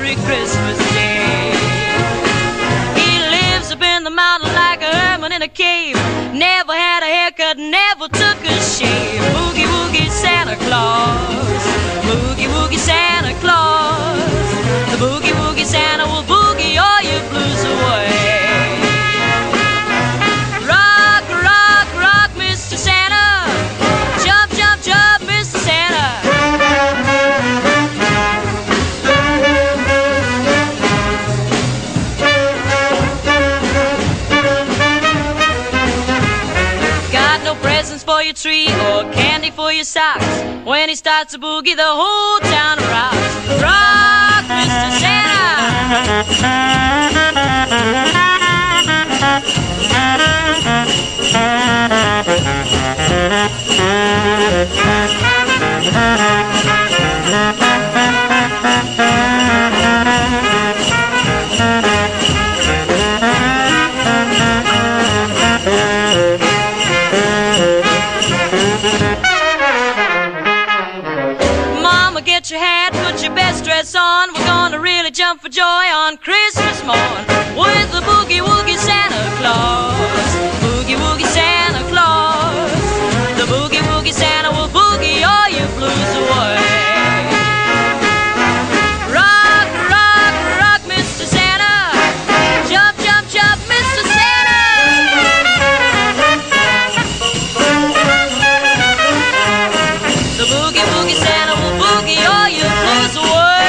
every Christmas day. He lives up in the mountain like a hermit in a cave. Never had a haircut, never took a shave. Boogie woogie Santa Claus, boogie woogie Santa Claus. The boogie woogie Santa will boogie all your blues away. Rock, rock, rock, Mr. Santa. Jump, jump, jump, Mr. Santa. Got no presents for your tree or candy for your socks. When he starts to boogie, the whole town rocks. Rock, Mr. Santa. Mama, get your hat, put your best dress on. We're gonna really jump for joy on Christmas morn with the boogie woogie Santa Claus. Boogie woogie Santa Claus. The boogie woogie Santa will boogie all your blues away. Rock, rock, rock, Mr. Santa. Jump, jump, jump, Mr. Santa. The boogie woogie Santa will boogie all your blues away.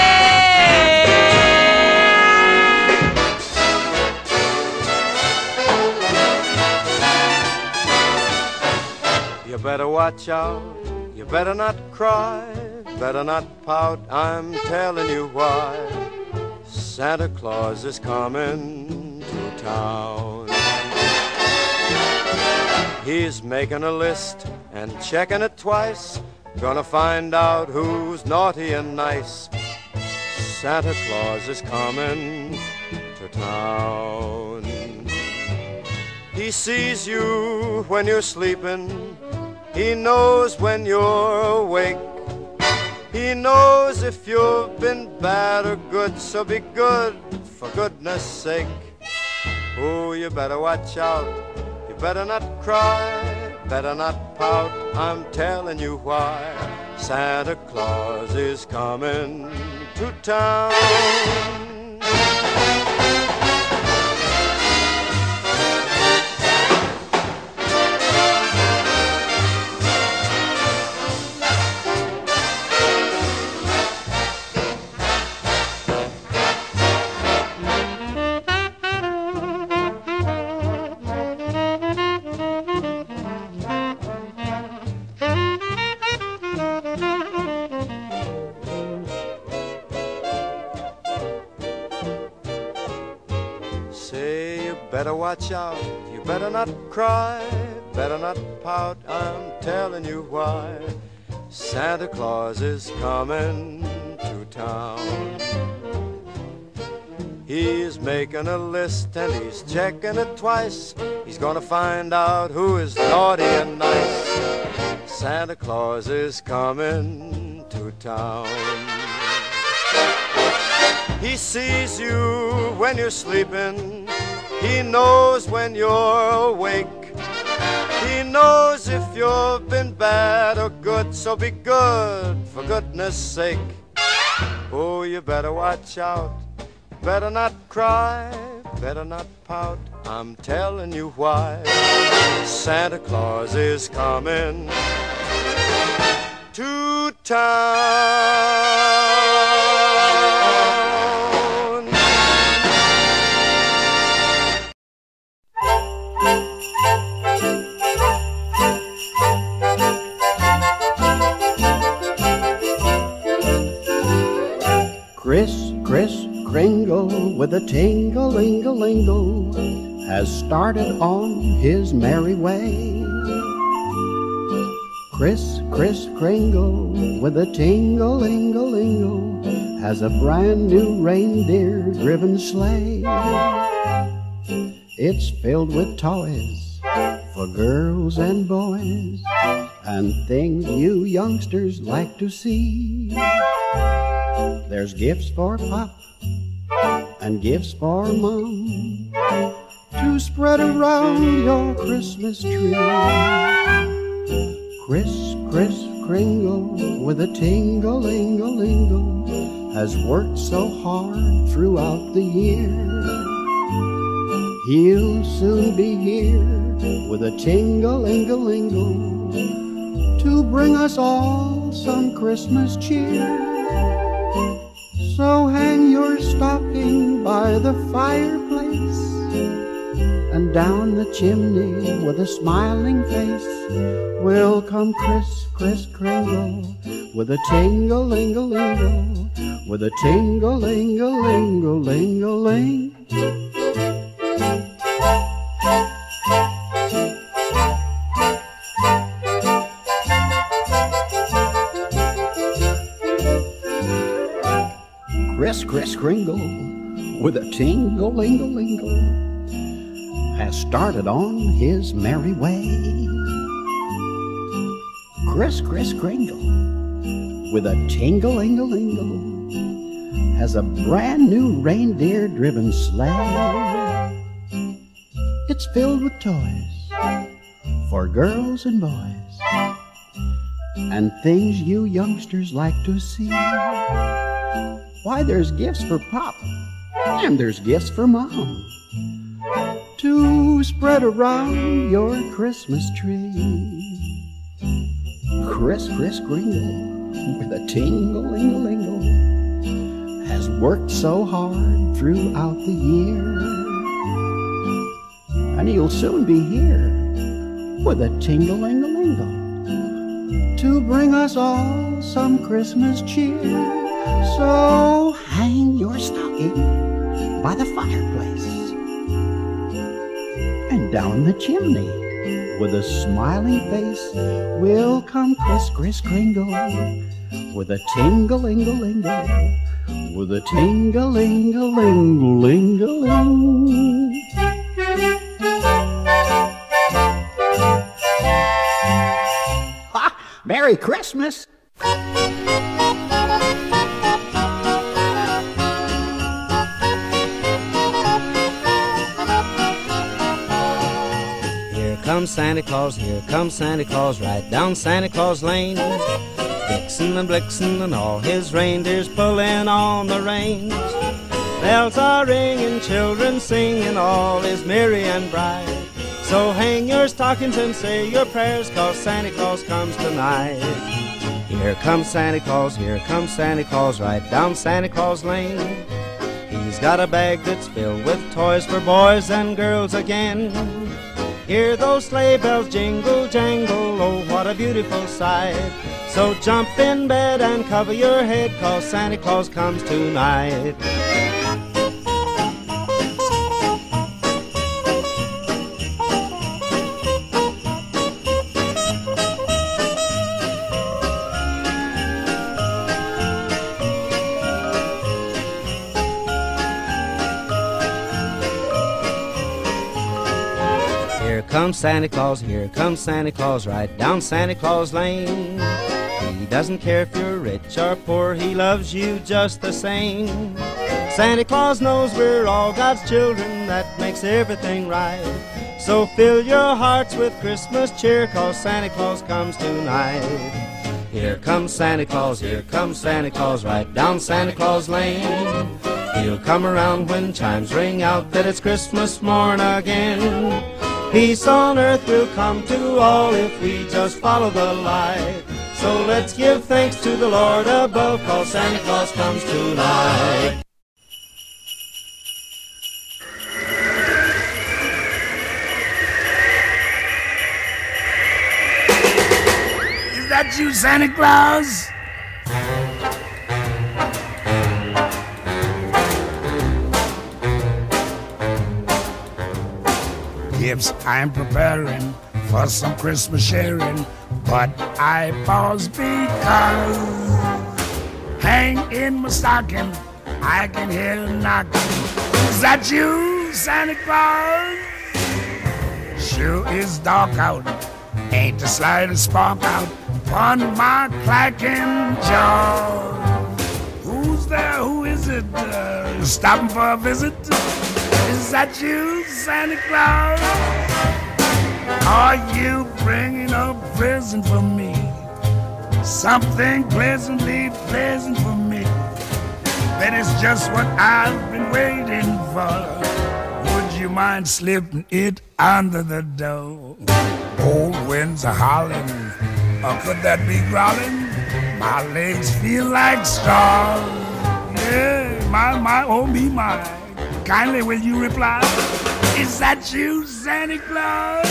You better watch out, you better not cry, better not pout, I'm telling you why. Santa Claus is coming to town. He's making a list and checking it twice, gonna find out who's naughty and nice. Santa Claus is coming to town. He sees you when you're sleeping, he knows when you're awake. He knows if you've been bad or good, so be good for goodness sake. Oh, you better watch out, you better not cry, better not pout, I'm telling you why. Santa Claus is coming to town. Better watch out, you better not cry, better not pout, I'm telling you why. Santa Claus is coming to town. He's making a list and he's checking it twice. He's gonna find out who is naughty and nice. Santa Claus is coming to town. He sees you when you're sleeping, he knows when you're awake. He knows if you've been bad or good, so be good for goodness sake. Oh, you better watch out, better not cry, better not pout, I'm telling you why. Santa Claus is coming to town. Kris Kringle with a tingle-lingle-lingle has started on his merry way. Kris Kringle with a tingle-lingle-lingle has a brand new reindeer-driven sleigh. It's filled with toys for girls and boys and things you youngsters like to see. There's gifts for Pop and gifts for Mom to spread around your Christmas tree. Kris Kringle with a tingle-lingle-lingle has worked so hard throughout the year. He'll soon be here with a tingle-lingle-lingle to bring us all some Christmas cheer. So hang your stocking by the fireplace, and down the chimney with a smiling face will come Kris Kringle with a tingle-lingle-lingle, with a tingle-lingle-lingle-lingle-ling. Kris Kringle with a tingle-lingle-lingle has started on his merry way. Kris Kringle with a tingle-lingle-lingle has a brand new reindeer-driven sleigh. It's filled with toys for girls and boys and things you youngsters like to see. Why, there's gifts for Pop and there's gifts for Mom to spread around your Christmas tree. Kris Kringle with a tingle-lingle-lingle has worked so hard throughout the year, and he'll soon be here with a tingle-lingle-lingle to bring us all some Christmas cheer. So hang your stocking by the fireplace, and down the chimney with a smiling face will come Kris Kringle with a tingle-lingle-lingle, with a tingle-lingle-lingle-lingle-ling. Ha! Merry Christmas! Here comes Santa Claus, right down Santa Claus Lane. Vixen and Blixen and all his reindeers pulling on the reins. Bells are ringing, children singing, all is merry and bright. So hang your stockings and say your prayers, 'cause Santa Claus comes tonight. Here comes Santa Claus, right down Santa Claus Lane. He's got a bag that's filled with toys for boys and girls again. Hear those sleigh bells jingle, jangle, oh, what a beautiful sight. So jump in bed and cover your head, 'cause Santa Claus comes tonight. Here comes Santa Claus, right down Santa Claus Lane. He doesn't care if you're rich or poor, he loves you just the same. Santa Claus knows we're all God's children, that makes everything right. So fill your hearts with Christmas cheer, 'cause Santa Claus comes tonight. Here comes Santa Claus, right down Santa Claus Lane. He'll come around when chimes ring out that it's Christmas morn again. Peace on earth will come to all if we just follow the light. So let's give thanks to the Lord above, 'cause Santa Claus comes tonight. Is that you, Santa Claus? Gifts I'm preparing for some Christmas sharing, but I pause because hang in my stocking, I can hear a knocking. Is that you, Santa Claus? Sure is dark out, ain't the slightest spark out on my clacking jaw. Who there? Who is it? Stopping for a visit? Is that you, Santa Claus? Are you bringing a present for me? Something pleasantly pleasant for me. That is just what I've been waiting for. Would you mind slipping it under the door? Cold winds are howling, or could that be growling? My legs feel like straws. Yeah, my, oh me, my. Kindly will you reply? Is that you, Santa Claus?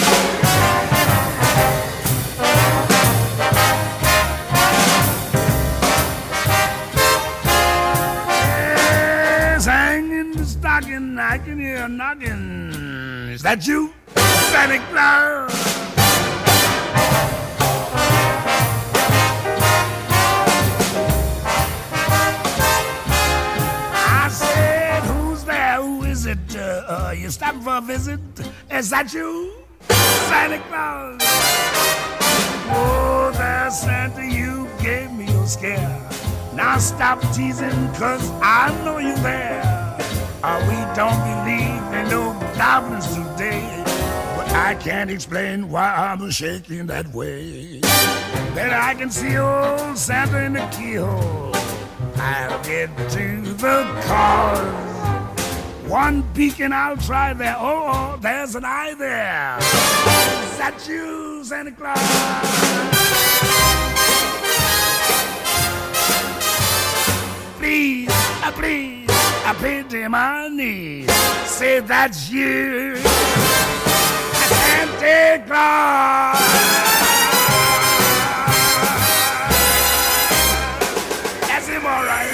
Yes, hanging the stocking, I can hear a knocking. Is that you, Santa Claus? You stopping for a visit? Is that you, Santa Claus? Oh, there, Santa, you gave me a scare. Now stop teasing, cause I know you're there. We don't believe in no goblins today, but I can't explain why I'm shaking that way. Then I can see old Santa in the keyhole. I'll get to the cause. One peek and I'll try there. Oh, there's an eye there. Is that you, Santa Claus? Please, I pity my knees. Say that's you, Santa Claus. That's him, all right.